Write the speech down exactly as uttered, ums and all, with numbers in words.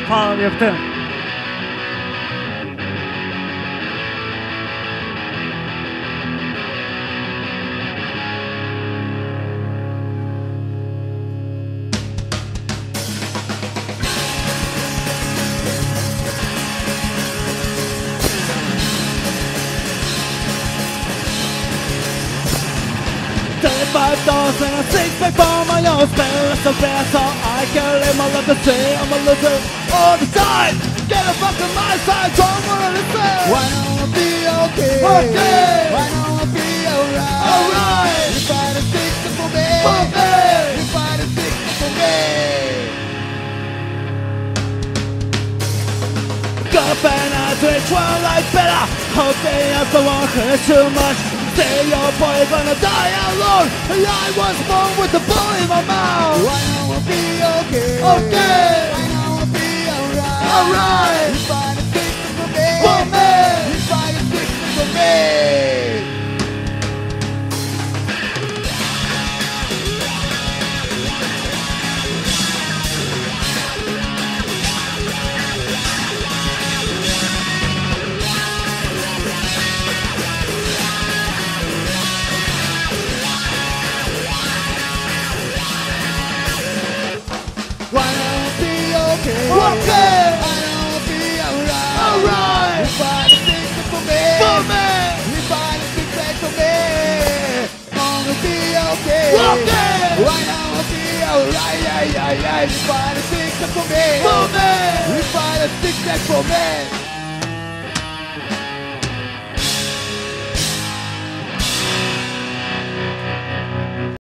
Fala, Lieutenant. Thirty-five dollars and a six-pack for my own spell. That's the best all I can live my life to say I'm a loser all the time. Get a fuck on my side, don't wanna listen. Why don't I be okay? Okay. Why don't I be alright? Alright. You fight a stick for me. For me. You fight a stick for me. Got a fan, I drink one like better. Hope they have someone hurt too much. Say your boy gonna die alone. And I was born with the ball in my mouth. Why don't I be okay? Okay. Why don't I be alright? Alright. You find a stick for me. For me. You find a stick for me. Why don't I be okay? Okay! Why don't I be alright? Alright! You fight a stick for me! For me! You fight a stick for me! Wanna be okay? Okay! Why don't I be alright? Yeah, yeah, yeah! You fight a stick for me! For me! You fight a stick for me!